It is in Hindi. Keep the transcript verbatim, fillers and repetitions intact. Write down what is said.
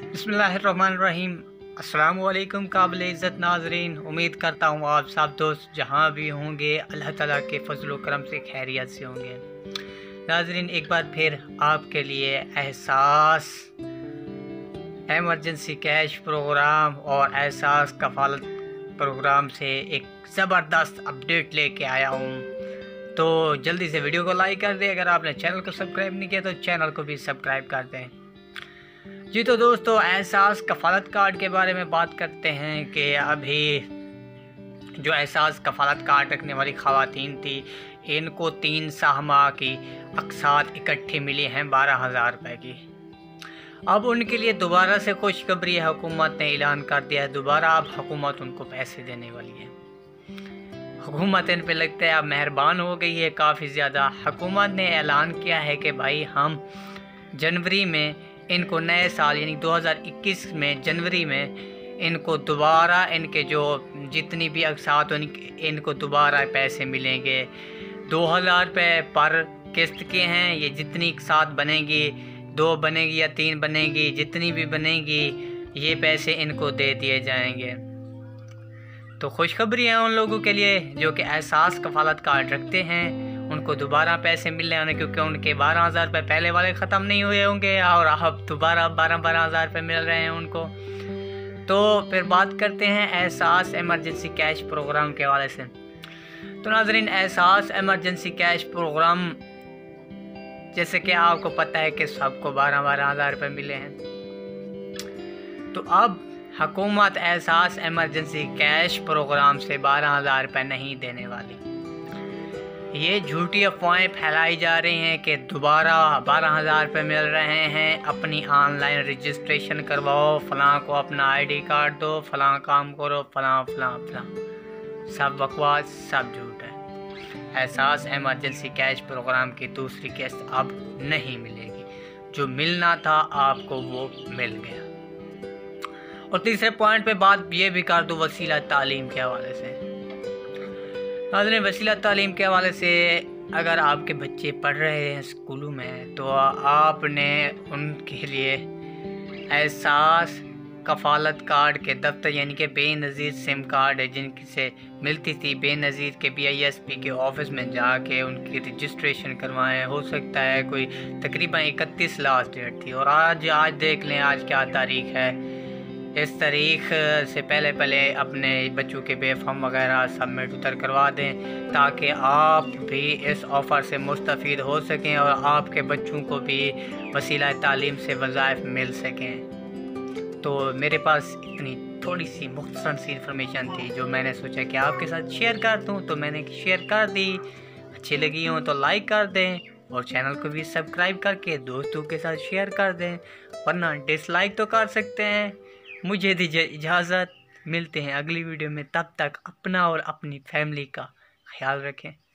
बिस्मिल्लाहिर्रहमानिर्रहीम। अस्सलाम वालेकुम काबिल इज़्ज़त नाज़रीन, उम्मीद करता हूँ आप सब दोस्त जहाँ भी होंगे अल्लाह ताला के फजल व करम से खैरियत से होंगे। नाज़रीन, एक बार फिर आपके लिए एहसास एमरजेंसी कैश प्रोग्राम और एहसास कफ़ालत प्रोग्राम से एक ज़बरदस्त अपडेट लेके आया हूँ। तो जल्दी से वीडियो को लाइक कर दें। अगर आपने चैनल को सब्सक्राइब नहीं किया तो चैनल को भी सब्सक्राइब कर दें। जी तो दोस्तों, एहसास कफ़ालत कार्ड के बारे में बात करते हैं कि अभी जो एहसास कफ़ालत कार्ड रखने वाली ख़वातीन थी, इनको तीन साहमा की अक़सात इकट्ठी मिली हैं बारह हज़ार रुपये की। अब उनके लिए दोबारा से खुशखबरी है, हुकूमत ने ऐलान कर दिया है दोबारा अब हुकूमत उनको पैसे देने वाली है। हुकूमत इन पे लगता है अब मेहरबान हो गई है काफ़ी ज़्यादा। हुकूमत ने ऐलान किया है कि भाई हम जनवरी में इनको नए साल यानी दो हज़ार इक्कीस में जनवरी में इनको दोबारा इनके जो जितनी भी अक़सात इनको दोबारा पैसे मिलेंगे। दो हज़ार रुपये पर किस्त के हैं। ये जितनी अक़सात बनेगी, दो बनेगी या तीन बनेगी, जितनी भी बनेगी ये पैसे इनको दे दिए जाएंगे। तो खुशखबरी है उन लोगों के लिए जो कि एहसास कफ़ालत कार्ड रखते हैं, उनको दोबारा पैसे मिल रहे हैं, क्योंकि उनके बारह हज़ार रुपये पहले वाले ख़त्म नहीं हुए होंगे और अब दोबारा बारह बारह हज़ार रुपये मिल रहे हैं उनको। तो फिर बात करते हैं एहसास एमरजेंसी कैश प्रोग्राम के हवाले से। तो नाज़रीन, एहसास एमरजेंसी कैश प्रोग्राम जैसे कि आपको पता है कि सबको बारह बारह हज़ार रुपये मिले हैं। तो अब हुकूमत एहसास एमरजेंसी कैश प्रोग्राम से बारह हज़ार रुपये नहीं देने वाली। ये झूठी अफवाहें फैलाई जा रही हैं कि दोबारा बारह हज़ार रुपये मिल रहे हैं, अपनी ऑनलाइन रजिस्ट्रेशन करवाओ, फ़लाँ को अपना आईडी कार्ड दो, फ़लाँ काम करो, फ़लाँ फ़लाँ फ़लाँ। सब बकवास, सब झूठ है। एहसास एमरजेंसी कैश प्रोग्राम की दूसरी किस्त अब नहीं मिलेगी। जो मिलना था आपको वो मिल गया। और तीसरे पॉइंट पे बात ये भी कर दो वसीला तालीम के हवाले से। नाज़रीन, वसीला तालीम के हवाले से अगर आपके बच्चे पढ़ रहे हैं स्कूलों में तो आपने उनके लिए एहसास कफ़ालत कार्ड के दफ्तर यानी कि बेनज़ीर सिम कार्ड है जिनसे मिलती थी, बेनज़ीर के बी आई एस पी के ऑफिस में जाके उनकी रजिस्ट्रेशन करवाएं। हो सकता है कोई तकरीबन इकतीस लास्ट डेट थी और आज आज देख लें आज क्या तारीख़ है। इस तारीख से पहले पहले अपने बच्चों के बे फॉर्म वगैरह सबमिट उतर करवा दें ताकि आप भी इस ऑफ़र से मुस्तफ़ीद हो सकें और आपके बच्चों को भी वसीला तालीम से वज़ाइफ मिल सकें। तो मेरे पास इतनी थोड़ी सी मुख्तसर सी इन्फॉर्मेशन थी जो मैंने सोचा कि आपके साथ शेयर कर दूं, तो मैंने शेयर कर दी। अच्छी लगी हो तो लाइक कर दें और चैनल को भी सब्सक्राइब करके दोस्तों के साथ शेयर कर दें, वरना डिसलाइक तो कर सकते हैं। मुझे दीजिए इजाज़त, मिलते हैं अगली वीडियो में। तब तक अपना और अपनी फैमिली का ख्याल रखें।